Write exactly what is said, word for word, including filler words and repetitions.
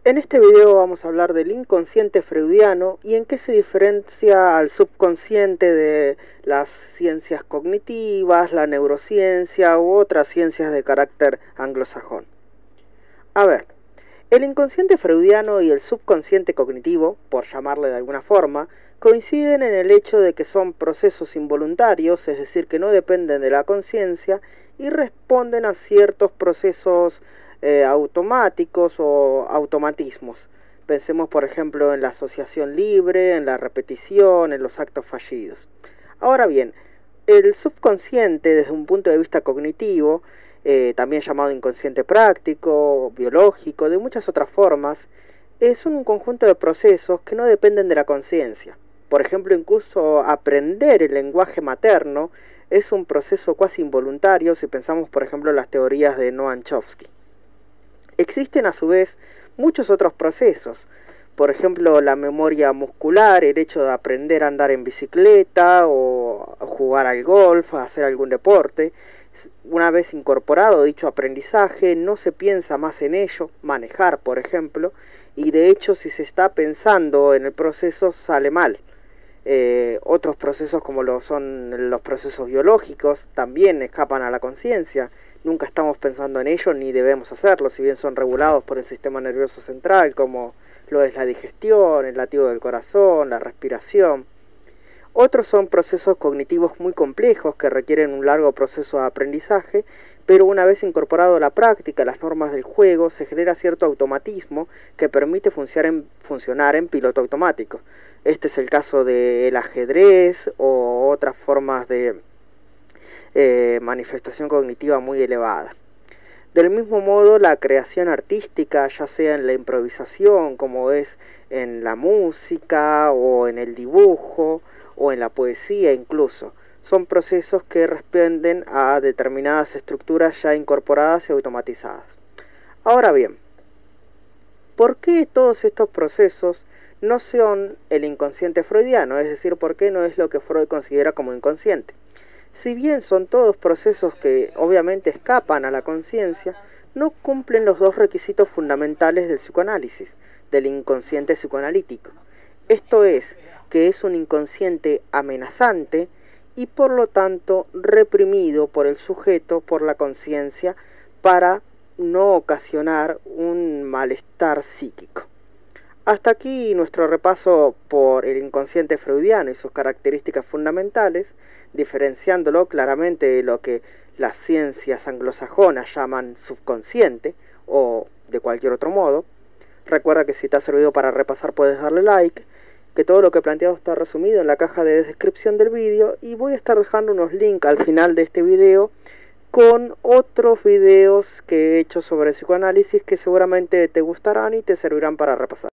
En este video vamos a hablar del inconsciente freudiano y en qué se diferencia al subconsciente de las ciencias cognitivas, la neurociencia u otras ciencias de carácter anglosajón. A ver, el inconsciente freudiano y el subconsciente cognitivo, por llamarle de alguna forma, coinciden en el hecho de que son procesos involuntarios, es decir, que no dependen de la conciencia y responden a ciertos procesos eh, automáticos o automatismos. Pensemos, por ejemplo, en la asociación libre, en la repetición, en los actos fallidos. Ahora bien, el subconsciente, desde un punto de vista cognitivo, eh, también llamado inconsciente práctico, biológico, de muchas otras formas, es un conjunto de procesos que no dependen de la conciencia. Por ejemplo, incluso aprender el lenguaje materno es un proceso casi involuntario si pensamos, por ejemplo, en las teorías de Noam Chomsky. Existen a su vez muchos otros procesos, por ejemplo la memoria muscular, el hecho de aprender a andar en bicicleta o jugar al golf, hacer algún deporte. Una vez incorporado dicho aprendizaje no se piensa más en ello, manejar por ejemplo, y de hecho si se está pensando en el proceso sale mal. Eh, otros procesos como lo son los procesos biológicos también escapan a la conciencia. Nunca estamos pensando en ellos ni debemos hacerlo, si bien son regulados por el sistema nervioso central, como lo es la digestión, el latido del corazón, la respiración. Otros son procesos cognitivos muy complejos que requieren un largo proceso de aprendizaje, pero una vez incorporado a la práctica, las normas del juego, se genera cierto automatismo que permite funcionar en, funcionar en piloto automático. Este es el caso del ajedrez o otras formas de eh, manifestación cognitiva muy elevada. Del mismo modo, la creación artística, ya sea en la improvisación, como es en la música o en el dibujo o en la poesía incluso, son procesos que responden a determinadas estructuras ya incorporadas y automatizadas. Ahora bien, ¿por qué todos estos procesos no son el inconsciente freudiano? Es decir, ¿por qué no es lo que Freud considera como inconsciente? Si bien son todos procesos que obviamente escapan a la conciencia, no cumplen los dos requisitos fundamentales del psicoanálisis, del inconsciente psicoanalítico. Esto es, que es un inconsciente amenazante y por lo tanto reprimido por el sujeto, por la conciencia, para no ocasionar un malestar psíquico. Hasta aquí nuestro repaso por el inconsciente freudiano y sus características fundamentales, diferenciándolo claramente de lo que las ciencias anglosajonas llaman subconsciente o de cualquier otro modo. Recuerda que si te ha servido para repasar puedes darle like, que todo lo que he planteado está resumido en la caja de descripción del vídeo y voy a estar dejando unos links al final de este video con otros videos que he hecho sobre psicoanálisis que seguramente te gustarán y te servirán para repasar.